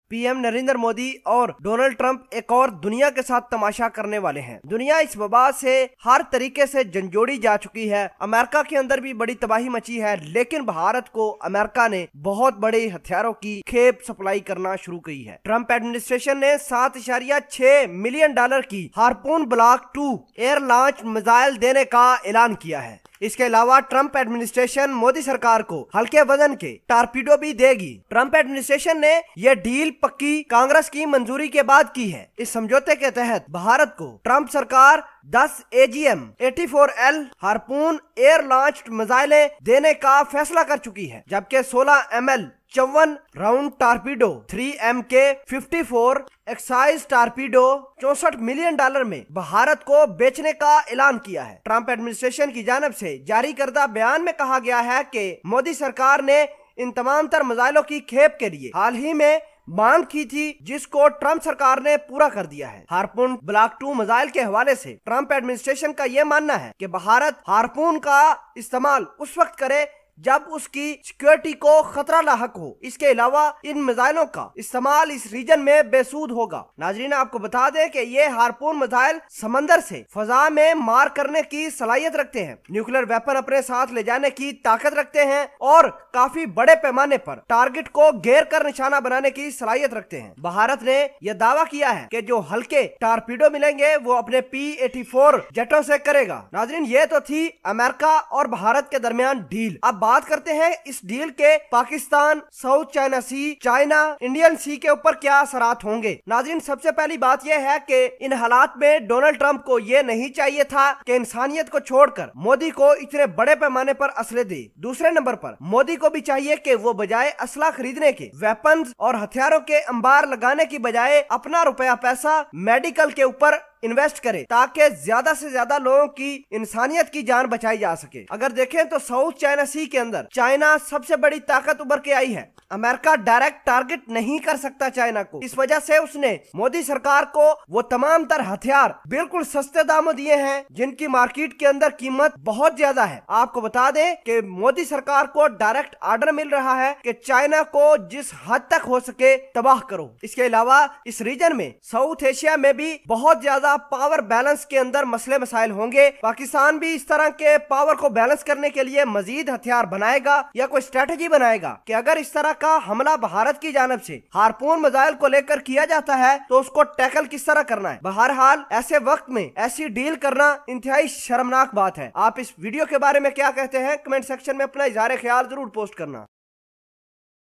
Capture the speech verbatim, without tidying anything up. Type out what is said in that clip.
PM Narendra Modi और Donald Trump एक और दुनिया के साथ तमाशा करने वाले हैं। दुनिया इस वबा से हर तरीके से झंझोड़ी जा चुकी है। अमेरिका के अंदर भी बड़ी तबाही मची है, लेकिन भारत को अमेरिका ने बहुत बड़े हथियारों की खेप सप्लाई करना शुरू की है। ट्रंप एडमिनिस्ट्रेशन ने सात इशारिया छह मिलियन डॉलर की Harpoon block two air launch missile देने का ऐलान किया है। इसके अलावा ट्रंप एडमिनिस्ट्रेशन मोदी सरकार को हल्के वजन के टारपीडो भी देगी। ट्रंप एडमिनिस्ट्रेशन ने यह डील पक्की कांग्रेस की मंजूरी के बाद की है। इस समझौते के तहत भारत को ट्रंप सरकार दस ए जी एम चौरासी एल हार्पून एयर लॉन्च्ड मिसाइलें देने का फैसला कर चुकी है, जबकि सोलह एम एल चौवन round torpedo three M K चौवन एक्साइज टारपीडो चौसठ मिलियन डॉलर में भारत को बेचने का ऐलान किया है। ट्रंप एडमिनिस्ट्रेशन की जानब से जारी करदा बयान में कहा गया है कि मोदी सरकार ने इन तमाम तर मिसाइलों की खेप के लिए हाल ही में मांग की थी, जिसको ट्रंप सरकार ने पूरा कर दिया है। हार्पून ब्लॉक टू मिसाइल के हवाले से ट्रंप एडमिनिस्ट्रेशन का यह मानना है कि भारत हार्पून का इस्तेमाल उस वक्त करे जब उसकी सिक्योरिटी को खतरा लाहक हो। इसके अलावा इन मिसाइलों का इस्तेमाल इस रीजन में बेसूद होगा। नाजरीन, आपको बता दें कि ये हार्पून मिसाइल समंदर से फजा में मार करने की सलाहियत रखते हैं, न्यूक्लियर वेपन अपने साथ ले जाने की ताकत रखते हैं और काफी बड़े पैमाने पर टारगेट को घेर कर निशाना बनाने की सलाहियत रखते हैं। भारत ने यह दावा किया है कि जो हल्के टारपीडो मिलेंगे वो अपने पी एटी फोर जेटों से करेगा। नाजरीन, ये तो थी अमेरिका और भारत के दरमियान डील। अब बात करते हैं इस डील के Pakistan, South China sea, China, Indian sea के ऊपर क्या असरात होंगे। नाज़रीन, सबसे पहली बात यह है कि इन हालात में डोनाल्ड ट्रंप को यह नहीं चाहिए था कि इंसानियत को छोड़कर मोदी को इतने बड़े पैमाने पर असले दे। दूसरे नंबर पर मोदी को भी चाहिए कि वो बजाय असला खरीदने के, वेपन्स और हथियारों के अंबार लगाने की बजाय अपना रुपया पैसा मेडिकल के ऊपर इन्वेस्ट करे, ताकि ज्यादा से ज्यादा लोगों की इंसानियत की जान बचाई जा सके। अगर देखें तो साउथ चाइना सी के अंदर चाइना सबसे बड़ी ताकत उभर के आई है। अमेरिका डायरेक्ट टारगेट नहीं कर सकता चाइना को, इस वजह से उसने मोदी सरकार को वो तमाम तर हथियार बिल्कुल सस्ते दामों दिए हैं, जिनकी मार्केट के अंदर कीमत बहुत ज्यादा है। आपको बता दें कि मोदी सरकार को डायरेक्ट ऑर्डर मिल रहा है कि चाइना को जिस हद तक हो सके तबाह करो। इसके अलावा इस रीजन में साउथ एशिया में भी बहुत ज्यादा पावर बैलेंस के अंदर मसले मसाइल होंगे। पाकिस्तान भी इस तरह के पावर को बैलेंस करने के लिए मजीद हथियार बनाएगा या कोई स्ट्रेटेजी बनाएगा कि अगर इस तरह का हमला भारत की जानब से हार्पून मिसाइल को लेकर किया जाता है तो उसको टैकल किस तरह करना है। बहरहाल ऐसे वक्त में ऐसी डील करना इंतहाई शर्मनाक बात है। आप इस वीडियो के बारे में क्या कहते हैं, कमेंट सेक्शन में अपना इजहार ख्याल जरूर पोस्ट करना।